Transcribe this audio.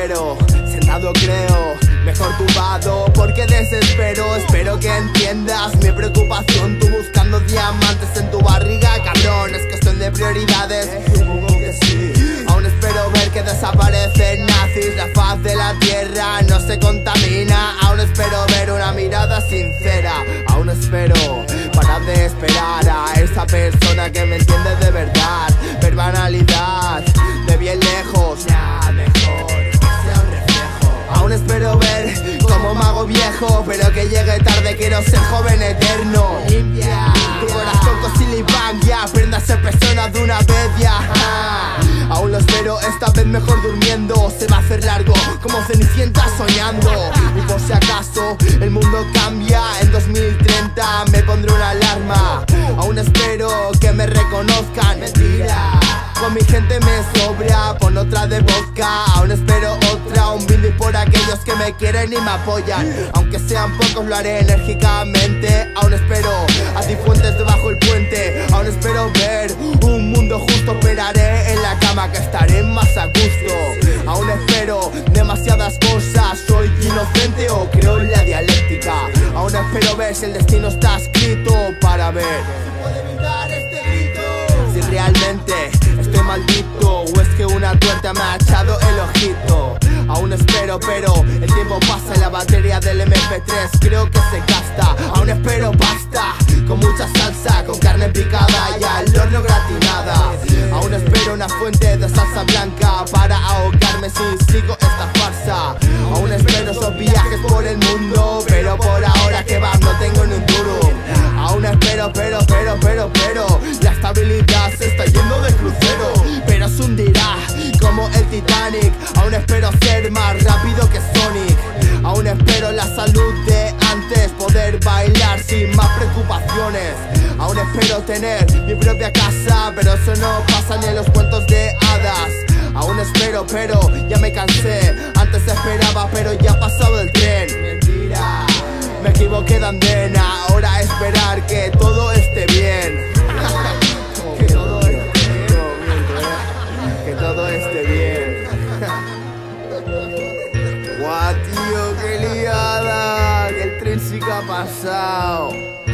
espero, sentado creo, mejor tumbado porque desespero. Espero que entiendas mi preocupación, tú buscando diamantes en tu barriga, cabrón. Es cuestión de prioridades, supongo que sí. Aún espero ver que desaparecen nazis, la faz de la tierra no se contamina. Aún espero ver una mirada sincera, aún espero parar de esperar a esa persona que me entiende de verdad. Ver banalidad de bien lejos, nada mejor que sea un reflejo. Aún espero ver como mago viejo, pero que llegue tarde, quiero ser joven eterno. Limpia tu corazón con silibán, ya aprenda a ser persona de una vez ya. Aún lo espero, esta vez mejor durmiendo. Se va a hacer largo como Cenicienta soñando. Y por si acaso el mundo cambia, en 2030 me pondré una alarma. Aún espero que me reconozcan. Mentira, con mi gente me sobra, pon otra de vodka. Aún espero otra, un brindis por aquellos que me quieren y me apoyan. Aunque sean pocos lo haré enérgicamente. Aún espero a Cifuentes debajo el puente. Aún espero ver un mundo justo, esperaré en la cama que estaré más a gusto. Aún espero demasiadas cosas, soy inocente o creo en la dialéctica. Aún espero ver si el destino está escrito para ver si puede evitar este grito, si realmente estoy maldito o es que una tuerta me ha echado el ojito. Aún espero, pero el tiempo pasa y la batería del MP3 creo que se gasta. Aún espero pasta con mucha salsa, con carne picada y al horno gratinada. Aún espero una fuente de salsa blanca para ahogarme si sigo esta farsa. Aún espero esos viajes por el mundo, pero por ahora que va, no tengo ni un duro. Aún espero, pero la estabilidad se está yendo de crucero, pero se hundirá como el Titanic. Aún espero ser más rápido que Sonic. Aún espero la salud de antes, poder bailar sin más preocupaciones. Aún espero tener mi propia casa, pero eso no pasa ni en los cuentos de hadas. Aún espero, pero ya me cansé. Antes esperaba, pero ya ha pasado el tren. Mentira, me equivoqué de andén. Ahora esperar que todo esté bien. Que todo esté bien, que todo esté bien. Guau, tío, qué liada, que el tren sí que ha pasado.